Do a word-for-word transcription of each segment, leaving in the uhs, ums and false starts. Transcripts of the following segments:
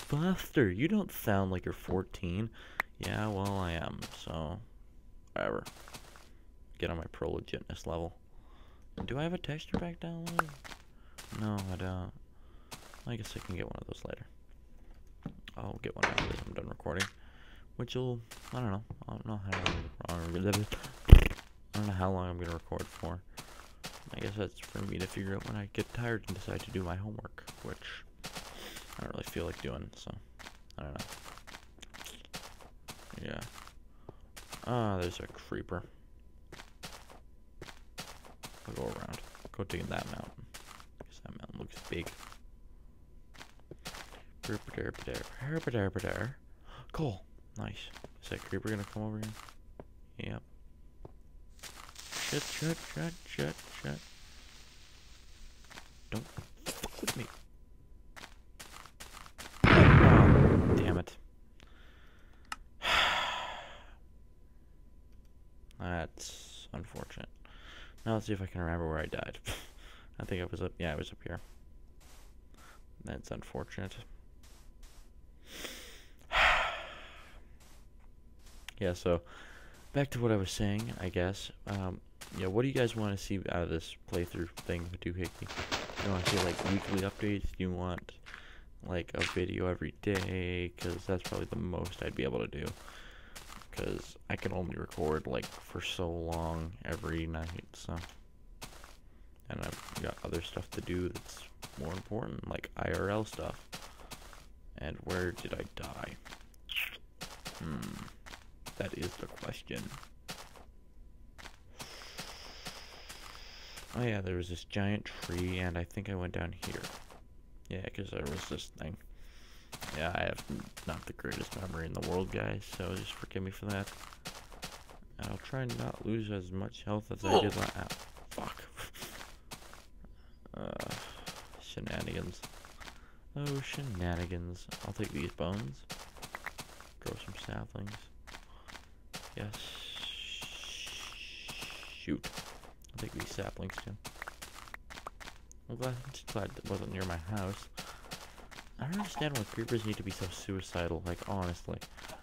faster. You don't sound like you're fourteen. Yeah, well, I am, so whatever. Get on my pro legitness level. Do I have a texture pack downloaded? No, I don't. I guess I can get one of those later. I'll get one after I'm done recording. Which will, I don't know. I don't know how long, I don't know how long I'm gonna record for. I guess that's for me to figure out when I get tired and decide to do my homework, which I don't really feel like doing, so I don't know. Yeah. Ah, there's a creeper. I'll go around. Go dig that mountain. Because that mountain looks big. Cool. Nice. Is that creeper gonna come over here? Yep. Shut, shut, shut, shut, shut. Don't fuck with me. Oh, damn it. That's unfortunate. Now let's see if I can remember where I died. I think I was up, yeah, I was up here. That's unfortunate. Yeah, so back to what I was saying, I guess. Um, yeah, what do you guys want to see out of this playthrough thing with Doohickey? You want to see like weekly updates? Do you want like a video every day? Because that's probably the most I'd be able to do. Because I can only record like for so long every night, so. And I've got other stuff to do that's more important, like I R L stuff. And where did I die? Hmm. That is the question. Oh yeah, there was this giant tree, and I think I went down here. Yeah, because there was this thing. Yeah, I have not the greatest memory in the world, guys, so just forgive me for that. And I'll try and not lose as much health as I did last. Oh, fuck. uh, shenanigans. Oh, shenanigans. I'll take these bones. Grow some saplings. Yes. Shoot. I'll take these saplings too. I'm glad, I'm just glad it wasn't near my house. I don't understand why creepers need to be so suicidal, like, honestly.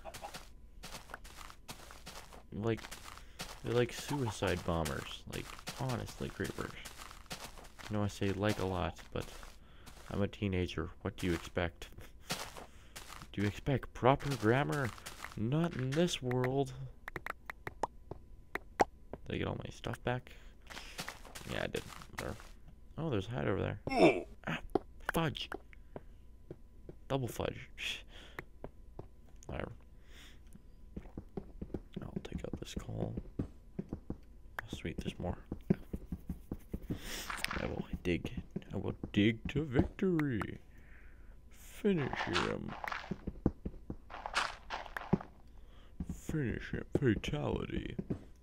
Like, they're like suicide bombers. Like, honestly, creepers. I know I say like a lot, but I'm a teenager. What do you expect? Do you expect proper grammar? Not in this world. Did I get all my stuff back? Yeah, I did. Or, oh, there's a hide over there. Ah, fudge. Double fudge. Whatever. I'll take out this coal. Oh, sweet, there's more. I will dig. I will dig to victory. Finish him. Finish him. Fatality.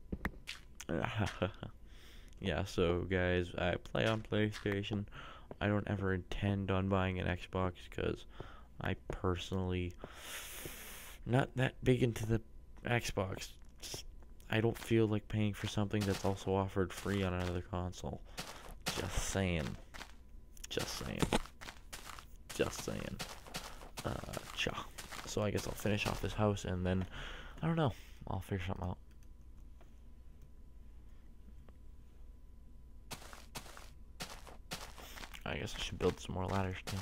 Yeah, so guys, I play on PlayStation. I don't ever intend on buying an Xbox because I personally not that big into the Xbox. Just, I don't feel like paying for something that's also offered free on another console. Just saying. Just saying. Just saying. Uh, cha. So I guess I'll finish off this house and then, I don't know, I'll figure something out. I guess I should build some more ladders too.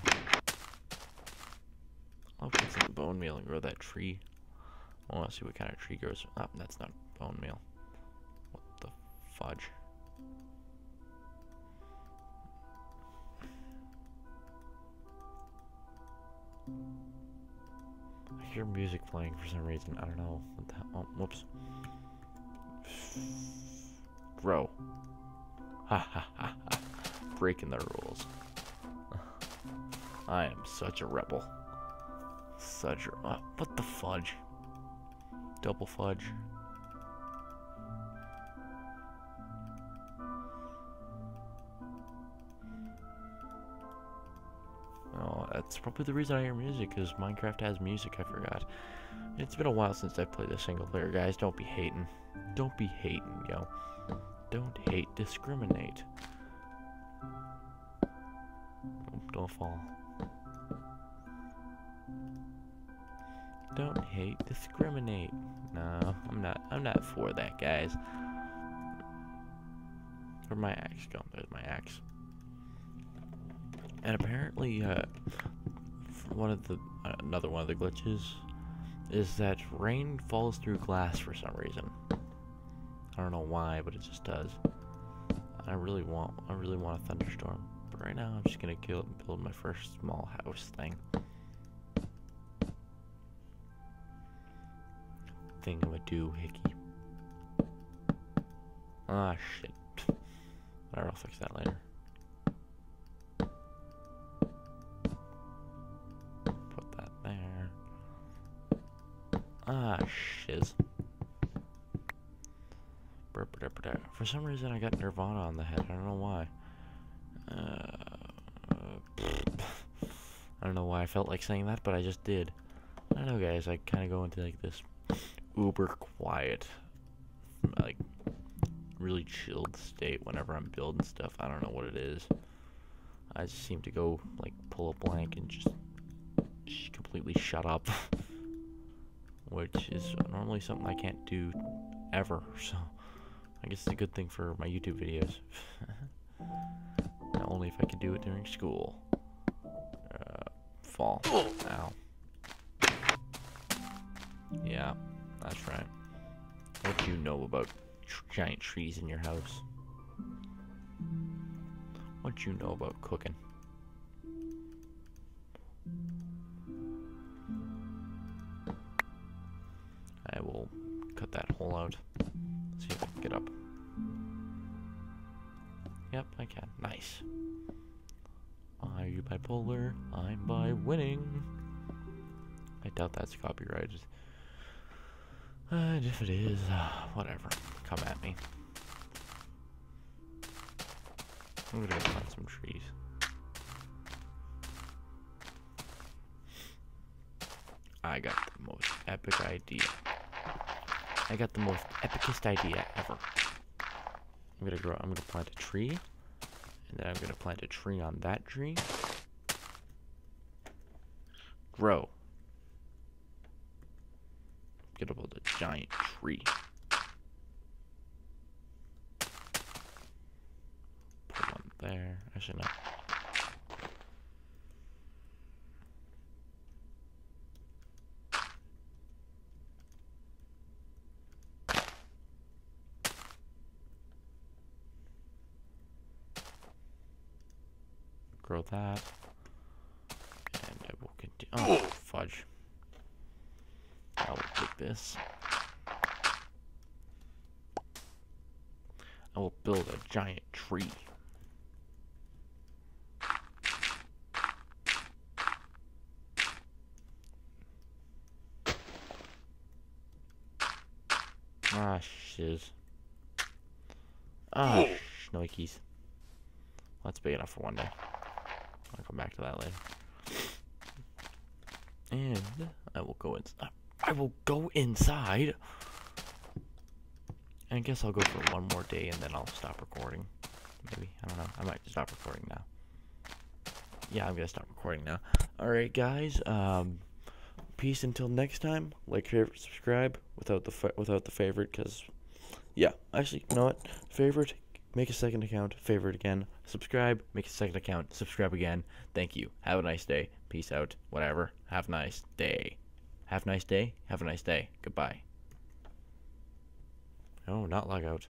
I'll put some bone meal and grow that tree. I want to see what kind of tree grows. Oh, that's not bone meal. What the fudge? I hear music playing for some reason. I don't know what the hell. Oh, whoops. Grow. Ha ha ha ha. Breaking the rules. I am such a rebel. Such a... Uh, what the fudge? Double fudge. Oh, that's probably the reason I hear music, because Minecraft has music, I forgot. It's been a while since I've played a single player, guys. Don't be hating. Don't be hating, yo. Don't hate, discriminate. Don't fall. don't hate, discriminate. No, I'm not. I'm not for that, guys. Where'd my axe go? There's my axe. And apparently, uh, one of the uh, another one of the glitches is that rain falls through glass for some reason. I don't know why, but it just does. I really want, I really want a thunderstorm, but right now I'm just gonna kill it and build my first small house thing. Thingamadoohickey. Ah, shit. Whatever, I'll fix that later. Put that there. Ah, shiz. For some reason, I got Nirvana on the head. I don't know why. Uh, I don't know why I felt like saying that, but I just did. I don't know, guys. I kind of go into like this uber quiet, like really chilled state whenever I'm building stuff. I don't know what it is. I just seem to go like pull a blank and just sh completely shut up, which is normally something I can't do ever. So I guess it's a good thing for my YouTube videos. Only if I could do it during school. Uh, fall. Ow. Yeah, that's right. What do you know about tr giant trees in your house? What do you know about cooking? I will cut that hole out. See if I can get up. Yep, I can. Nice. Are you bipolar? I'm by winning. I doubt that's copyrighted. And if it is, uh, whatever. Come at me. I'm gonna go plant some trees. I got the most epic idea. I got the most epicest idea ever. I'm gonna grow. I'm gonna plant a tree, and then I'm gonna plant a tree on that tree. Grow. I'm gonna build a giant tree. Put one there. Actually, no. Grow that, and I will continue. Oh, fudge! I will take this. I will build a giant tree. Ah, shiz. Ah, shnikes. That's big enough for one day. I'll come back to that later. And I will go inside. I will go inside. And I guess I'll go for one more day and then I'll stop recording. Maybe. I don't know. I might stop recording now. Yeah, I'm gonna stop recording now. Alright, guys. Um, peace until next time. Like, favorite, subscribe without the fa without the favorite, because yeah. Actually, you know what? Favorite. Make a second account, favorite again, subscribe, make a second account, subscribe again. Thank you. Have a nice day. Peace out. Whatever. Have a nice day. Have a nice day. Have a nice day. Goodbye. Oh, not log out.